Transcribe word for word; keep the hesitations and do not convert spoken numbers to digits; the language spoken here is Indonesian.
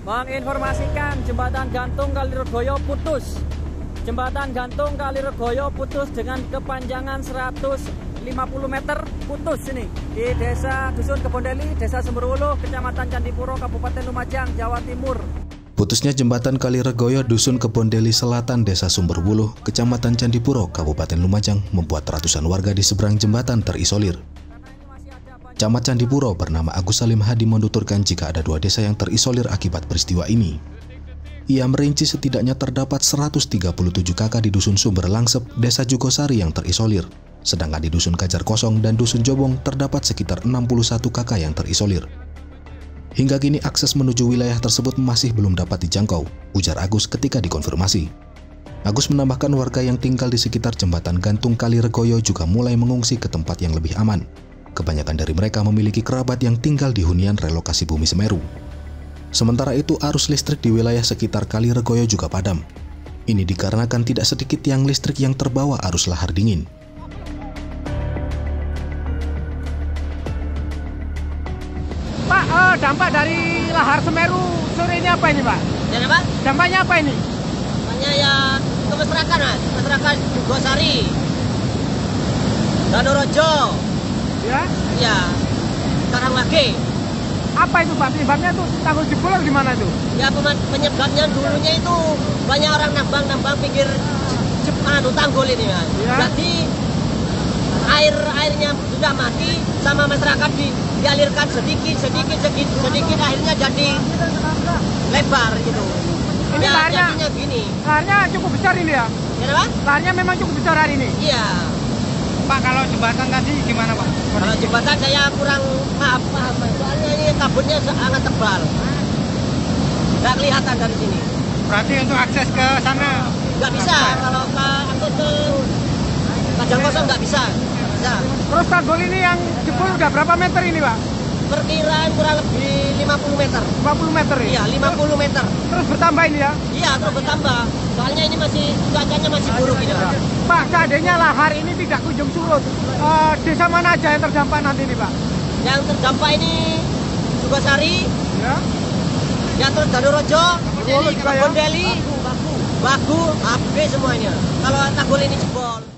menginformasikan jembatan gantung Kaliregoyo putus. Jembatan gantung Kaliregoyo putus dengan kepanjangan seratus lima puluh meter, putus ini di Desa Dusun Kebondeli, Desa Sumberwuluh, Kecamatan Candipuro, Kabupaten Lumajang, Jawa Timur. Putusnya jembatan Kaliregoyo Dusun Kebondeli Selatan, Desa Sumberwuluh, Kecamatan Candipuro, Kabupaten Lumajang membuat ratusan warga di seberang jembatan terisolir. Camat Candipuro bernama Agus Salim Hadi menuturkan jika ada dua desa yang terisolir akibat peristiwa ini. Ia merinci setidaknya terdapat seratus tiga puluh tujuh kakak di Dusun Sumber Langsep, Desa Jugosari yang terisolir. Sedangkan di Dusun Kajar Kosong dan Dusun Jobong terdapat sekitar enam puluh satu kakak yang terisolir. Hingga kini akses menuju wilayah tersebut masih belum dapat dijangkau, ujar Agus ketika dikonfirmasi. Agus menambahkan warga yang tinggal di sekitar jembatan gantung Kaliregoyo juga mulai mengungsi ke tempat yang lebih aman. Kebanyakan dari mereka memiliki kerabat yang tinggal di hunian relokasi Bumi Semeru. Sementara itu arus listrik di wilayah sekitar Kaliregoyo juga padam. Ini dikarenakan tidak sedikit tiang listrik yang terbawa arus lahar dingin. Pak, uh, dampak dari lahar Semeru sore ini apa ini, Pak? Dan apa? Dampaknya apa ini? Dampaknya ya ke masyarakat, Mas. Masyarakat Jugosari, Danorojo, Ya? ya, Karangwage. Apa itu, Pak? Penyebabnya tuh tanggul jebol atau gimana itu? Ya penyebabnya dulunya itu banyak orang nambang-nambang pinggir anu tanggul ini, Mas. Ya. Berarti air airnya sudah mati sama masyarakat di, dialirkan sedikit sedikit sedikit sedikit akhirnya jadi lebar gitu. Ini ya, laharnya, jadinya gini. laharnya cukup besar ini ya? Kenapa? Laharnya memang cukup besar hari ini? Iya. Pak, kalau jembatan tadi gimana, Pak? Kalau jembatan saya kurang maaf, maaf, soalnya ini kabutnya sangat tebal. Nggak kelihatan dari sini. Berarti untuk akses ke sana? Nggak bisa, kalau ke akses ke Kajar Kosong nggak bisa. bisa. Terus tanggul ini yang jebol udah berapa meter ini, Pak? Perkiraan kurang lebih lima puluh meter. lima puluh meter ya? Iya, lima puluh meter. Terus bertambah ini ya? Iya, terus bertambah. Soalnya ini masih, cuacanya masih buruk ini, Pak. Pak, seandainya lahar ini tidak kunjung surut, uh, desa mana aja yang terdampak nanti ini, Pak? Yang terdampak ini Jugosari, Ya. yang terus Danorojo, Kebondeli, Kebondeli, Bagu, habis semuanya. Kalau tanggul ini jebol.